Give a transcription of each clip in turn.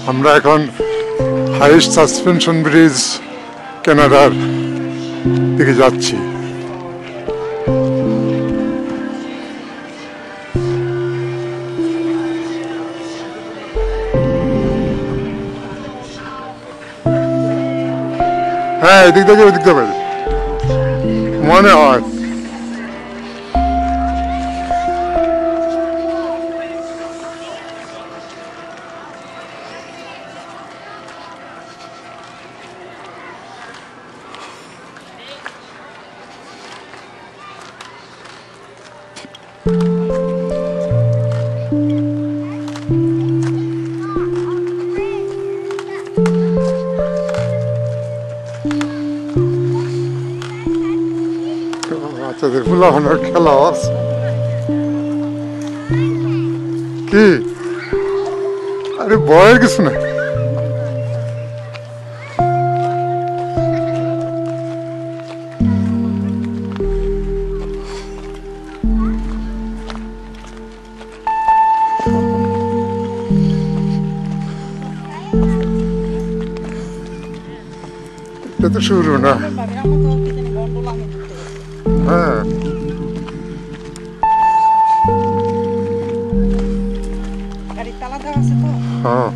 আমরা এখন highest suspension bridge কানাডার দিকে যাচ্ছি। হ্যাঁ, এদিক থেকে ওদিক থেকে মনে হয়। বাচ্চাদের ফুলাফানোর খেলা আছে কি? আরে ভয়ের কিছু না। এটা তো শুরু না। হ্যাঁ, হ্যাঁ,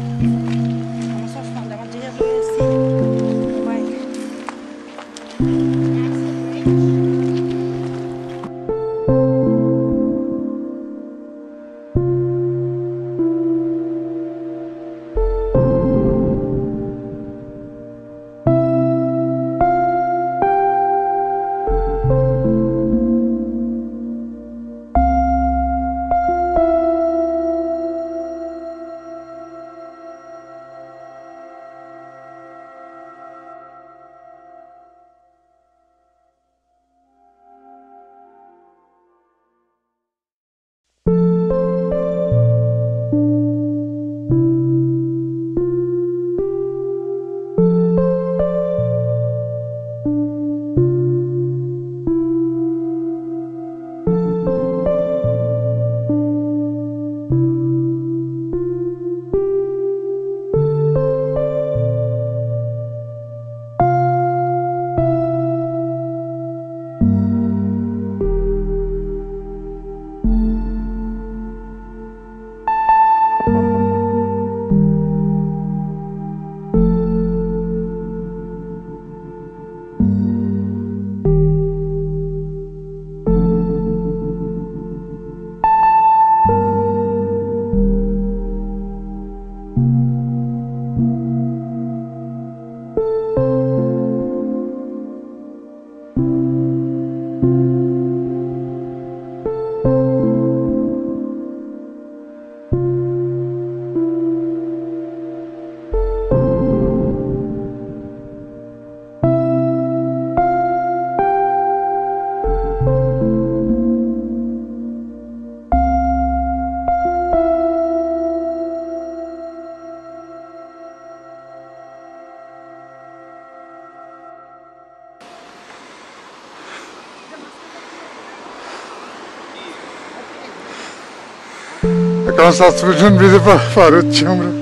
এখন সাসপেনশন ব্রিজে পার হচ্ছি আমরা।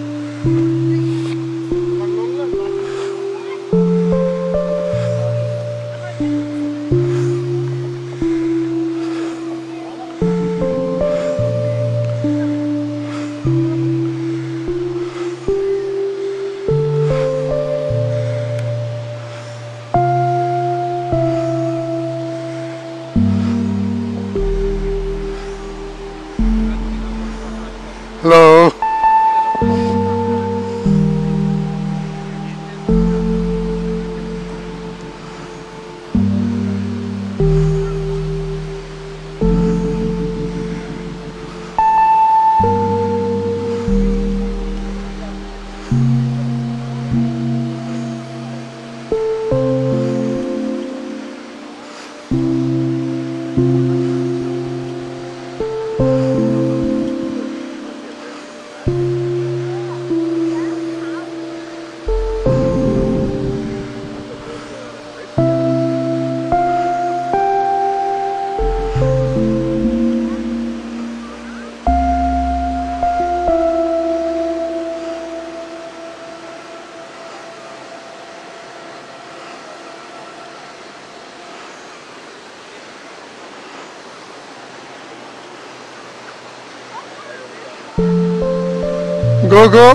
Hello, Go, go.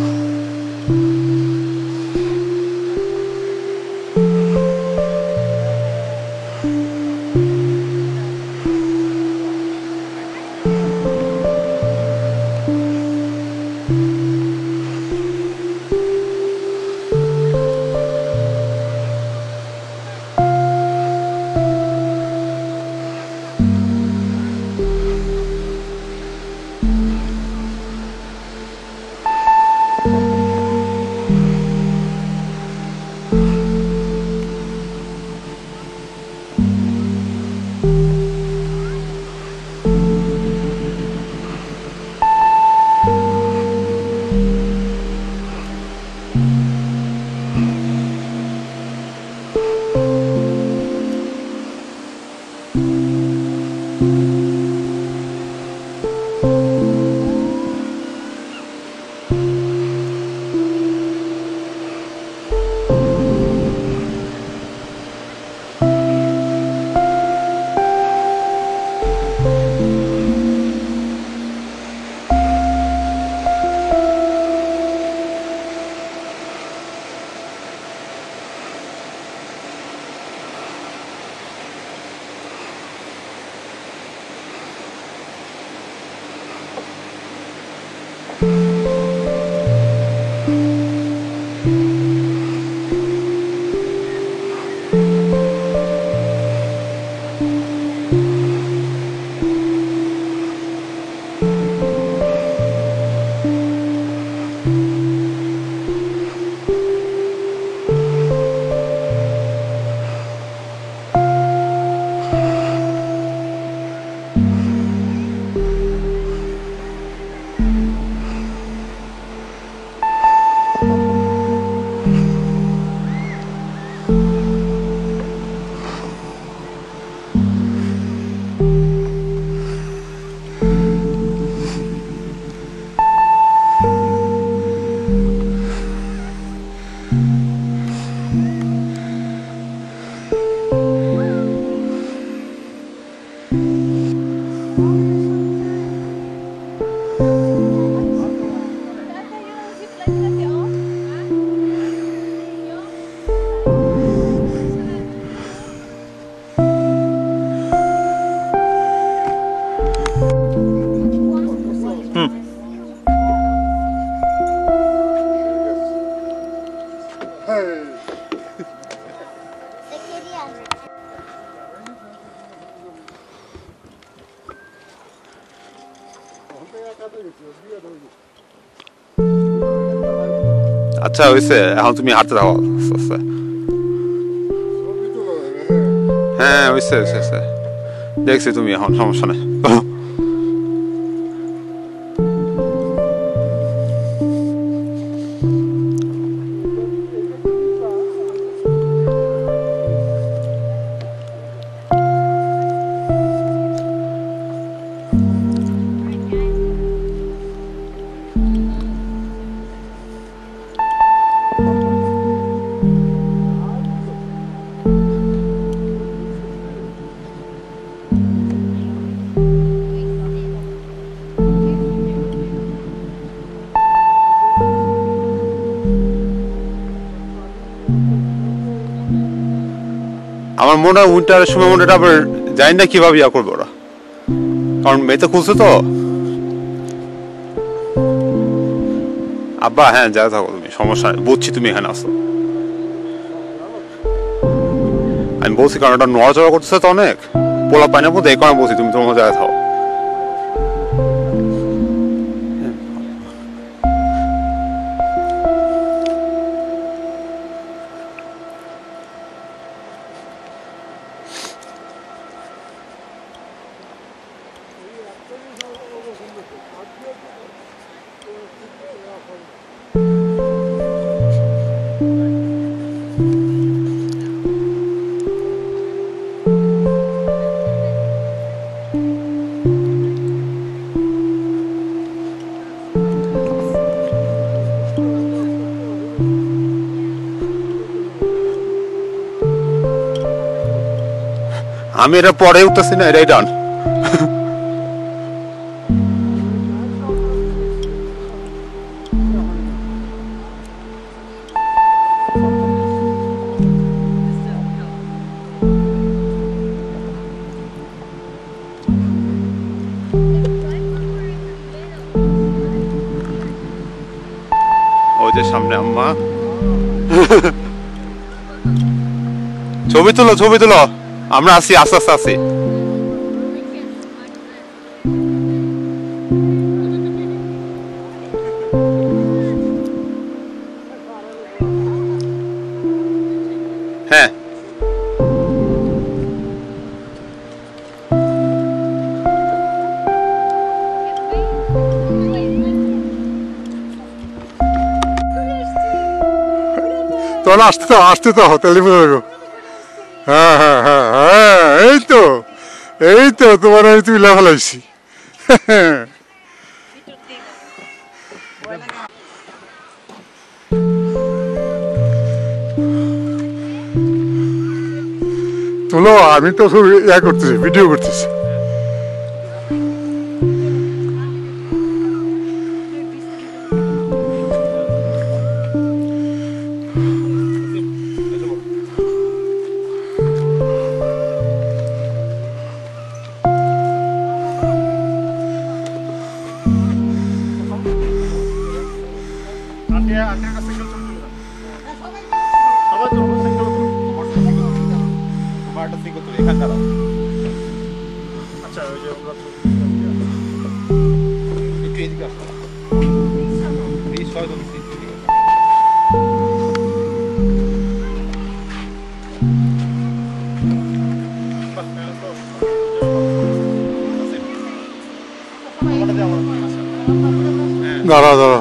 আচ্ছা হয়েছে, এখন তুমি হাঁটতে থাকো আস্তে আস্তে। হ্যাঁ হয়েছে হয়েছে, দেখছি তুমি এখন, সমস্যা নেই। আমার মনে হয় উইন্টারের সময় মনে হয় আবার জানি না কিভাবে ইয়া করবো ওরা, কারণ মেয়েতে খুলছে তো। আব্বা হ্যাঁ যা থাকো তুমি, সমস্যা নেই, বুঝছি তুমি এখানে আসো। আমি বলছি কারণ ওটা নড়াচড়া করতেছে তো অনেক, পোলা পায় না বলতে এই কারণে বলছি তুমি তোমার জায়গায় থাকো। আমি এটা পরে উঠতেছি না, এটাই ডান। যে সামনে আম্মা। ছবি তুলো ছবি তুলো, আমরা আসি আস্তে আস্তে আসি। হ্যাঁ তাহলে আসতে তো হোটেলে বলবো। হ্যাঁ হ্যাঁ হ্যাঁ হ্যাঁ, এই তো তোমার আমি তুলে ফেলাইছি। তুলো, আমি তো সব ইয়া করতেছি, ভিডিও করতেছি। দাঁড়া দাঁড়া,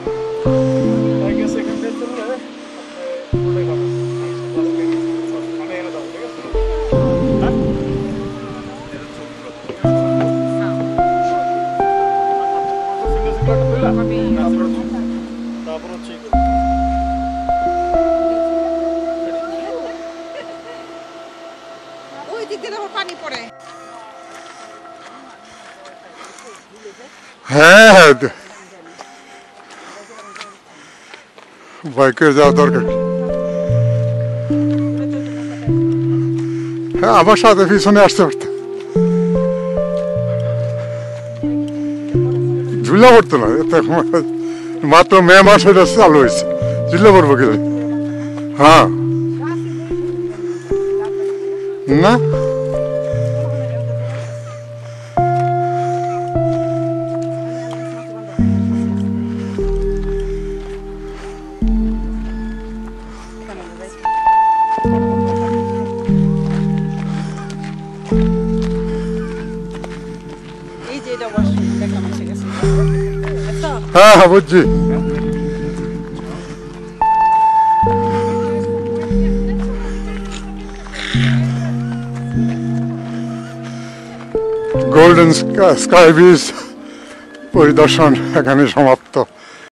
ওই দিক দিয়ে পানি পড়ে। হ্যাঁ হ্যাঁ, ভয় করে যাওয়া দরকার। হ্যাঁ, আমার সাথে পিছনে আসতে পারত, ঝুলা পড়তো না। মাত্র মে মাস এটা চালু হয়েছে, ঝুলা পড়বো গেলে। হ্যাঁ না, হ্যাঁ হ্যাঁ বুঝছি। গোল্ডেন স্কাই ব্রিজ পরিদর্শন এখানে সমাপ্ত।